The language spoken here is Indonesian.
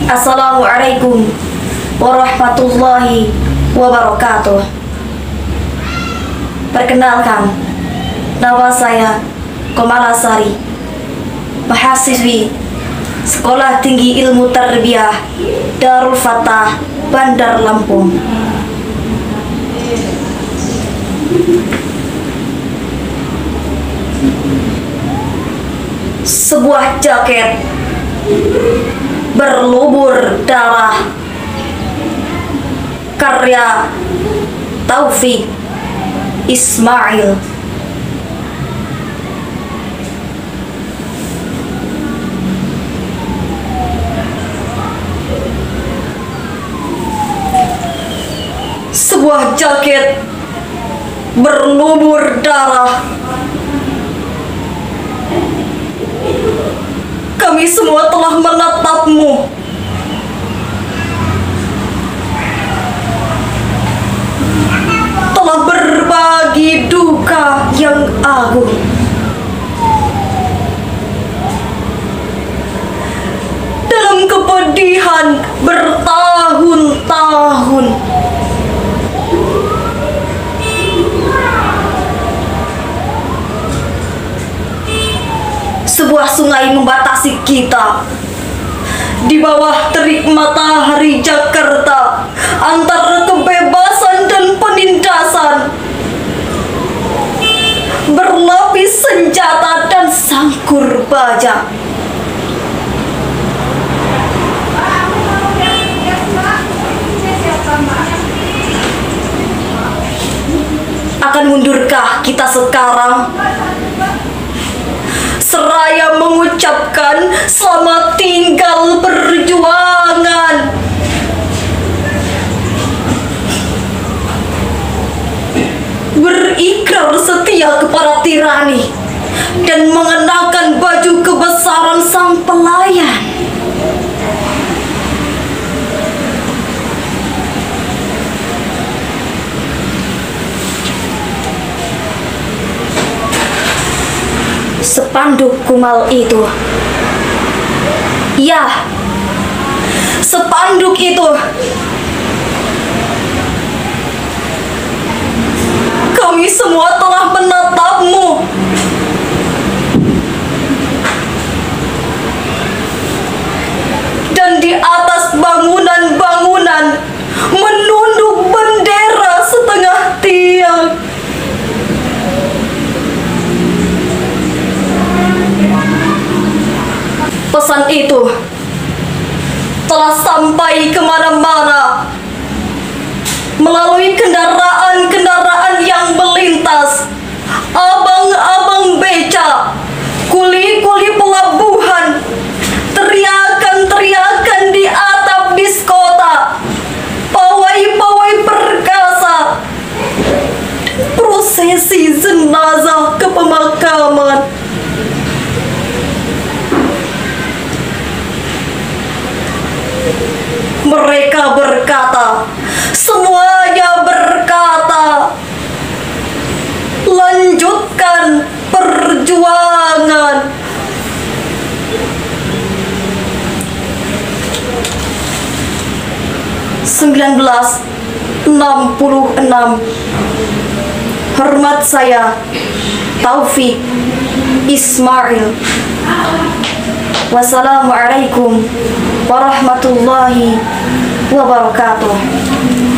Assalamualaikum warahmatullahi wabarakatuh. Perkenalkan, nama saya Komalasari, mahasiswi Sekolah Tinggi Ilmu Tarbiyah Darul Fatah, Bandar Lampung. Sebuah jaket berlubur darah, karya Taufik Ismail. Sebuah jaket berlubur darah, kami semua telah menatapmu. Telah berbagi duka yang agung. Dalam kepedihan bertahun-tahun. Sebuah sungai membatasi kita. Di bawah terik matahari Jakarta, antara kebebasan dan penindasan, berlapis senjata dan sangkur baja. Akan mundurkah kita sekarang? Seraya mengucapkan selamat tinggal perjuangan. Berikrar setia kepada tirani dan mengenakan baju kebesaran sang pelayan. Spanduk kumal itu, ya, spanduk itu, kami semua telah menatapmu. Dan di atas bangunan-bangunan menunduk bendera setengah tiang. Pesan itu telah sampai kemana-mana melalui kendaraan-kendaraan yang melintas, abang-abang beca, kuli-kuli pelabuhan, teriakan-teriakan di atap biskota, pawai-pawai perkasa, prosesi jenazah ke pemakaman. Mereka berkata, semuanya berkata, lanjutkan perjuangan. (1966). Hormat saya, Taufik Ismail. Wassalamualaikum warahmatullahi wabarakatuh.